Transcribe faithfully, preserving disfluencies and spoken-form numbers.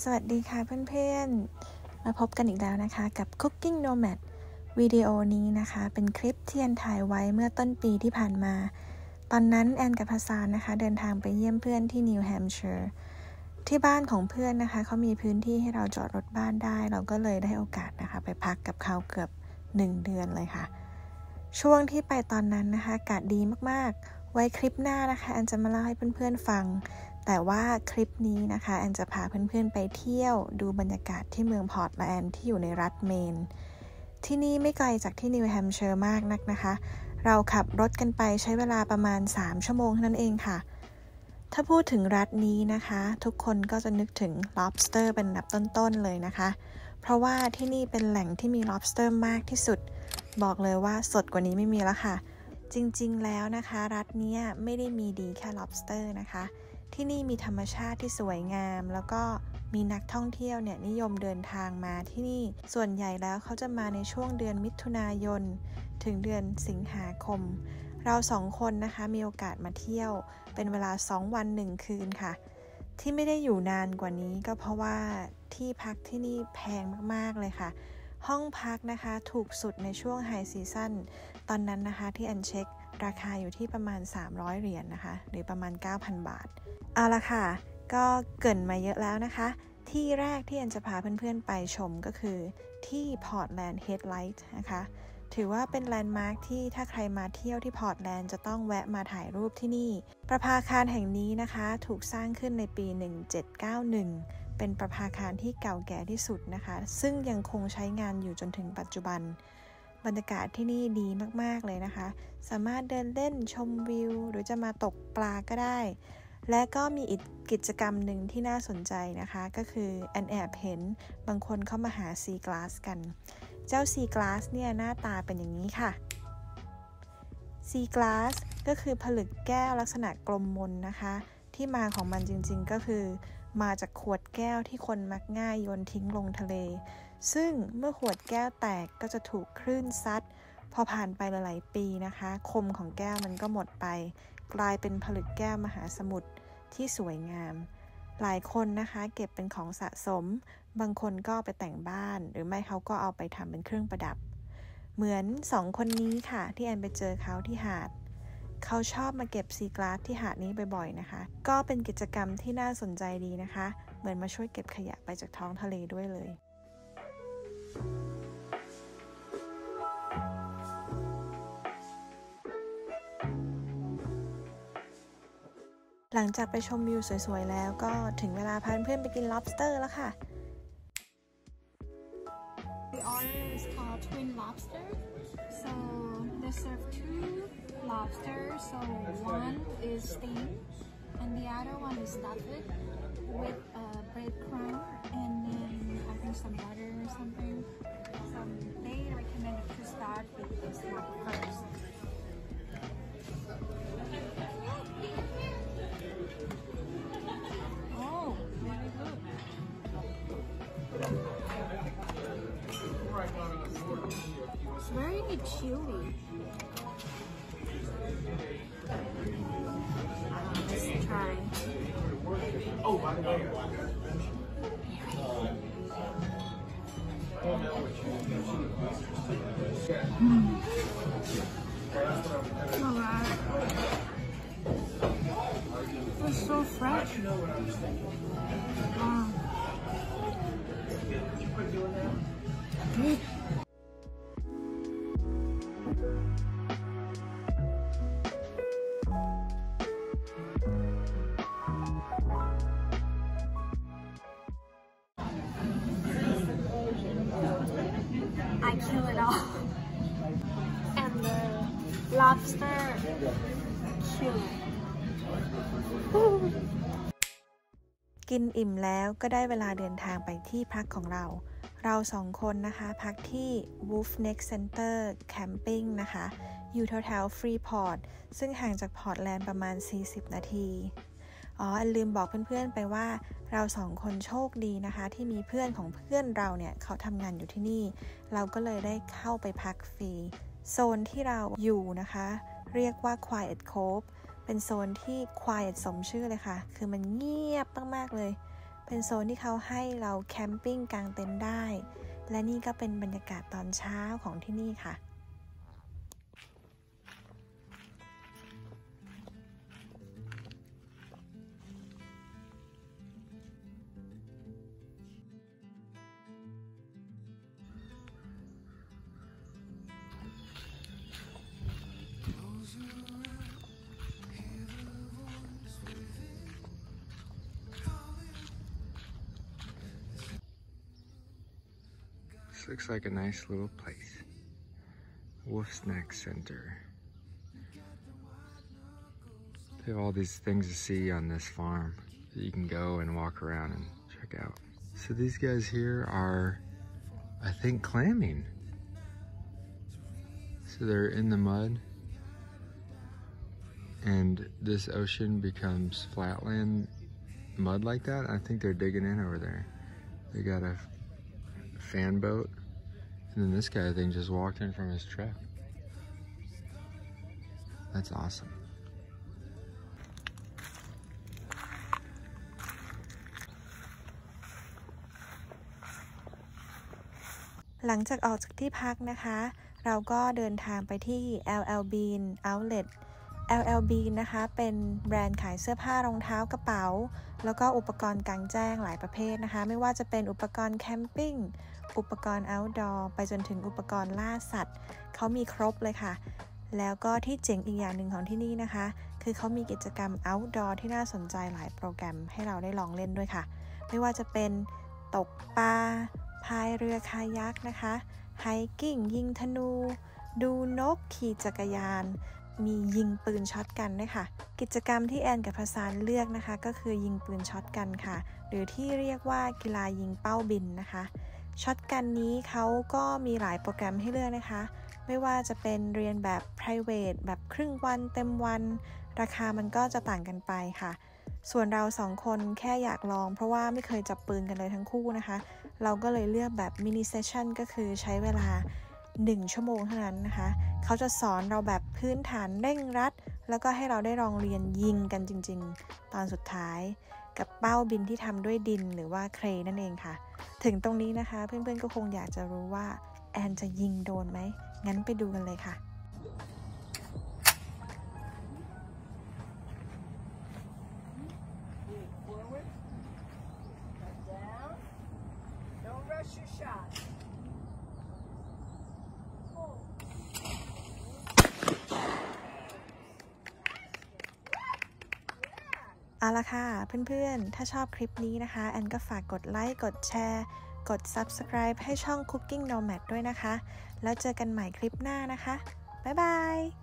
สวัสดีค่ะเพื่อนๆมาพบกันอีกแล้วนะคะกับ Cooking Nomad วิดีโอนี้นะคะเป็นคลิปที่แอนถ่ายไว้เมื่อต้นปีที่ผ่านมาตอนนั้นแอนกับฮัสซานนะคะเดินทางไปเยี่ยมเพื่อนที่นิวแฮมป์ชัยร์ที่บ้านของเพื่อนนะคะเขามีพื้นที่ให้เราจอดรถบ้านได้เราก็เลยได้โอกาสนะคะไปพักกับเขาเกือบหนึ่งเดือนเลยค่ะช่วงที่ไปตอนนั้นนะคะอากาศดีมากๆไว้คลิปหน้านะคะแอนจะมาเล่าให้เพื่อนๆฟังแต่ว่าคลิปนี้นะคะแอนจะพาเพื่อนๆไปเที่ยวดูบรรยากาศที่เมืองพอร์ตแลนด์ที่อยู่ในรัฐเมนที่นี่ไม่ไกลจากที่นิวแฮมป์ชัยร์มากนักนะคะเราขับรถกันไปใช้เวลาประมาณสามชั่วโมงเท่านั้นเองค่ะถ้าพูดถึงรัฐนี้นะคะทุกคนก็จะนึกถึง lobster เป็นอันดับต้นๆเลยนะคะเพราะว่าที่นี่เป็นแหล่งที่มี lobster มากที่สุดบอกเลยว่าสดกว่านี้ไม่มีแล้วค่ะจริงๆแล้วนะคะรัฐนี้ไม่ได้มีดีแค่ lobster นะคะที่นี่มีธรรมชาติที่สวยงามแล้วก็มีนักท่องเที่ยวเนี่ยนิยมเดินทางมาที่นี่ส่วนใหญ่แล้วเขาจะมาในช่วงเดือนมิถุนายนถึงเดือนสิงหาคมเราสองคนนะคะมีโอกาสมาเที่ยวเป็นเวลาสองวันหนึ่งคืนค่ะที่ไม่ได้อยู่นานกว่านี้ก็เพราะว่าที่พักที่นี่แพงมากๆเลยค่ะห้องพักนะคะถูกสุดในช่วงไฮซีซั่นตอนนั้นนะคะที่อันเช็คราคาอยู่ที่ประมาณสามร้อยเหรียญ นะคะหรือประมาณ เก้าพัน บาทเอาละค่ะก็เกริ่นมาเยอะแล้วนะคะที่แรกที่อันจะพาเพื่อนๆไปชมก็คือที่พอร์ตแลนด์เฮดไลท์นะคะถือว่าเป็นแลนด์มาร์คที่ถ้าใครมาเที่ยวที่พอร์ตแลนด์จะต้องแวะมาถ่ายรูปที่นี่ประภาคารแห่งนี้นะคะถูกสร้างขึ้นในปีหนึ่งเจ็ดเก้าหนึ่งเป็นประภาคารที่เก่าแก่ที่สุดนะคะซึ่งยังคงใช้งานอยู่จนถึงปัจจุบันบรรยากาศที่นี่ดีมากๆเลยนะคะสามารถเดินเล่นชมวิวหรือจะมาตกปลาก็ได้และก็มีอีกกิจกรรมหนึ่งที่น่าสนใจนะคะก็คือแอนแอบเห็นบางคนเข้ามาหาซีกลาสกันเจ้าซีกลาสเนี่ยหน้าตาเป็นอย่างนี้ค่ะซีกลาสก็คือผลึกแก้วลักษณะกลมมนนะคะที่มาของมันจริงๆก็คือมาจากขวดแก้วที่คนมักง่ายโยนทิ้งลงทะเลซึ่งเมื่อขวดแก้วแตกก็จะถูกคลื่นซัดพอผ่านไปหลายๆปีนะคะคมของแก้วมันก็หมดไปกลายเป็นผลึกแก้วมหาสมุทรที่สวยงามหลายคนนะคะเก็บเป็นของสะสมบางคนก็ไปแต่งบ้านหรือไม่เขาก็เอาไปทำเป็นเครื่องประดับเหมือนสองคนนี้ค่ะที่แอนไปเจอเขาที่หาดเขาชอบมาเก็บซีกลาสที่หาดนี้บ่อยๆนะคะก็เป็นกิจกรรมที่น่าสนใจดีนะคะเหมือนมาช่วยเก็บขยะไปจากท้องทะเลด้วยเลยหลังจากไปชมวิวสวยๆแล้วก็ถึงเวลาพาเพื่อนไปกิน lobster แล้วค่ะ The order is called twin lobster. So they serve two lobsters. So one is steamed and the other one is stuffed with uh, breadcrumb and then I think some butter or something. So they recommended to start with this one first. Oh, very good. It's very chewy. Let's try. Oh, by the way. Mm. Alright. It's so fresh. Wow. Mm. I kill it all. And the lobster kill it. กินอิ่มแล้วก็ได้เวลาเดินทางไปที่พักของเราเราสองคนนะคะพักที่ Wolf Neck Center Camping นะคะอยู่แถวๆ Freeport ซึ่งห่างจากพอร์ตแลนด์ประมาณสี่สิบนาทีอ๋อลืมบอกเพื่อนๆไปว่าเราสองคนโชคดีนะคะที่มีเพื่อนของเพื่อนเราเนี่ยเขาทำงานอยู่ที่นี่เราก็เลยได้เข้าไปพักฟรีโซนที่เราอยู่นะคะเรียกว่า Quiet Cove เป็นโซนที่ quiet สมชื่อเลยค่ะคือมันเงียบมากๆเลยเป็นโซนที่เขาให้เราแคมปิ้งกางเต็นท์ได้และนี่ก็เป็นบรรยากาศตอนเช้าของที่นี่ค่ะ Looks like a nice little place. Wolf Snack Center. They have all these things to see on this farm that you can go and walk around and check out. So these guys here are, I think, clamming. So they're in the mud and this ocean becomes flatland mud like that. I think they're digging in over there. They got a fan boat, and then this guy I think just walked in from his truck. That's awesome. หลังจากออกจากที่พักนะคะเราก็เดินทางไปที่ แอล แอล Bean Outlet แอล แอล Bean นะคะเป็นแบรนด์ขายเสื้อผ้ารองเท้ากระเป๋าแล้วก็อุปกรณ์กางแจ้งหลายประเภทนะคะไม่ว่าจะเป็นอุปกรณ์แคมปิ้งอุปกรณ์ outdoor ไปจนถึงอุปกรณ์ล่าสัตว์เขามีครบเลยค่ะแล้วก็ที่เจ๋งอีกอย่างหนึ่งของที่นี่นะคะคือเขามีกิจกรรม outdoor ที่น่าสนใจหลายโปรแกรมให้เราได้ลองเล่นด้วยค่ะไม่ว่าจะเป็นตกปลาพายเรือคายักนะคะไฮกิ้งยิงธนูดูนกขี่จักรยานมียิงปืนช็อตกันด้วยค่ะกิจกรรมที่แอนกับพสานเลือกนะคะก็คือยิงปืนช็อตกันค่ะหรือที่เรียกว่ากีฬายิงเป้าบินนะคะช็อตกันนี้เขาก็มีหลายโปรแกรมให้เลือกนะคะไม่ว่าจะเป็นเรียนแบบ private แบบครึ่งวันเต็มวันราคามันก็จะต่างกันไปค่ะส่วนเราสองคนแค่อยากลองเพราะว่าไม่เคยจับปืนกันเลยทั้งคู่นะคะเราก็เลยเลือกแบบมินิเซสชั่นก็คือใช้เวลาหนึ่งชั่วโมงเท่านั้นนะคะเขาจะสอนเราแบบพื้นฐานเร่งรัดแล้วก็ให้เราได้ลองเรียนยิงกันจริงๆตอนสุดท้ายกับเป้าบินที่ทำด้วยดินหรือว่าเครนั่นเองค่ะถึงตรงนี้นะคะเพื่อนๆก็คงอยากจะรู้ว่าแอนจะยิงโดนไหมงั้นไปดูกันเลยค่ะเอาละค่ะเพื่อนๆถ้าชอบคลิปนี้นะคะแอนก็ฝากกดไลค์กดแชร์กด ซับสไครบ์ ให้ช่อง Cooking Nomad ด้วยนะคะแล้วเจอกันใหม่คลิปหน้านะคะบ๊ายบาย